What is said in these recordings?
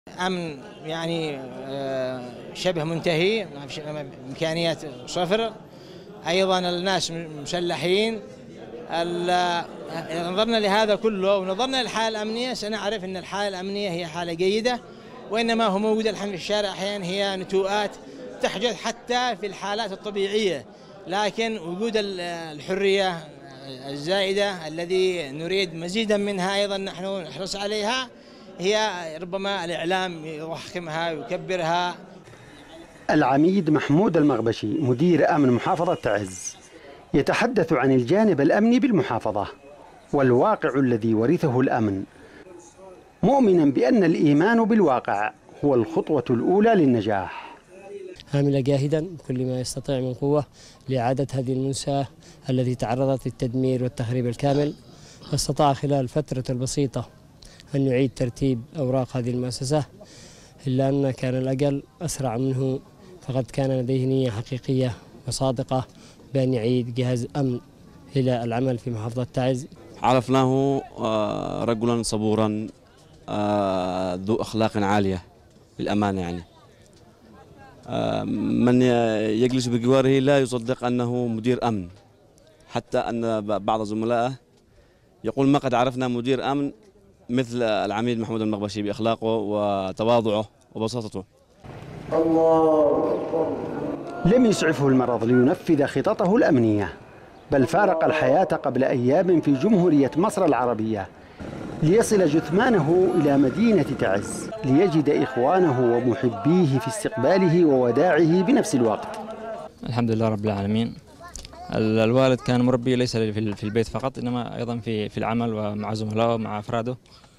أمن يعني شبه منتهي، ما في إمكانيات صفر. أيضا الناس مسلحين. إذا نظرنا لهذا كله ونظرنا للحالة الأمنية سنعرف أن الحالة الأمنية هي حالة جيدة، وإنما هو موجود الحين في الشارع أحيانا هي نتوءات تحدث حتى في الحالات الطبيعية، لكن وجود الحرية الزائدة الذي نريد مزيدا منها أيضا نحن نحرص عليها، هي ربما الإعلام يضخمها ويكبرها. العميد محمود المغبشي مدير أمن محافظة تعز يتحدث عن الجانب الأمني بالمحافظة والواقع الذي ورثه الأمن، مؤمنا بأن الإيمان بالواقع هو الخطوة الأولى للنجاح. عامل جاهدا بكل ما يستطيع من قوة لإعادة هذه المنشأة التي تعرضت للتدمير والتخريب الكامل، واستطاع خلال الفترة البسيطة أن يعيد ترتيب أوراق هذه المؤسسة، إلا أن كان الأجل أسرع منه، فقد كان لديه نية حقيقية وصادقة بأن يعيد جهاز أمن إلى العمل في محافظة تعز. عرفناه رجلا صبورا ذو أخلاق عالية للأمانة، يعني من يجلس بجواره لا يصدق أنه مدير أمن، حتى أن بعض زملائه يقول ما قد عرفنا مدير أمن مثل العميد محمود المغبشي بأخلاقه وتواضعه وبساطته. لم يسعفه المرض لينفذ خططه الأمنية، بل فارق الحياة قبل أيام في جمهورية مصر العربية ليصل جثمانه إلى مدينة تعز ليجد إخوانه ومحبيه في استقباله ووداعه بنفس الوقت. الحمد لله رب العالمين. الوالد كان مربي ليس في البيت فقط، إنما أيضا في العمل ومع زملائه ومع أفراده.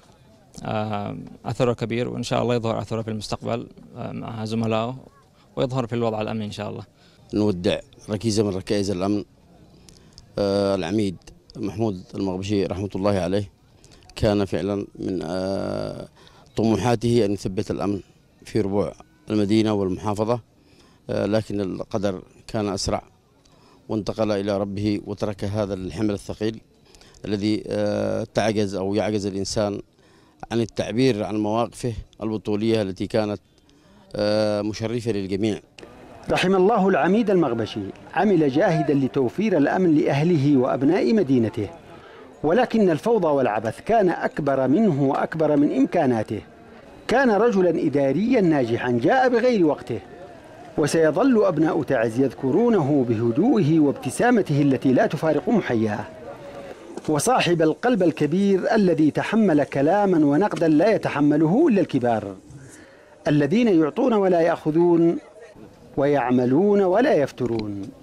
أثره كبير، وإن شاء الله يظهر أثره في المستقبل مع زملائه ويظهر في الوضع الأمني إن شاء الله. نودع ركيزة من ركائز الأمن العميد محمود المغبشي رحمة الله عليه، كان فعلا من طموحاته أن يثبت الأمن في ربوع المدينة والمحافظة، لكن القدر كان أسرع وانتقل إلى ربه وترك هذا الحمل الثقيل الذي تعجز أو يعجز الإنسان عن التعبير عن مواقفه البطولية التي كانت مشرفة للجميع. رحم الله العميد المغبشي، عمل جاهدا لتوفير الأمن لأهله وأبناء مدينته، ولكن الفوضى والعبث كان أكبر منه وأكبر من إمكاناته. كان رجلا إداريا ناجحا جاء بغير وقته، وسيظل أبناء تعز يذكرونه بهدوئه وابتسامته التي لا تفارق محياه، وصاحب القلب الكبير الذي تحمل كلاما ونقدا لا يتحمله إلا الكبار، الذين يعطون ولا يأخذون ويعملون ولا يفترون.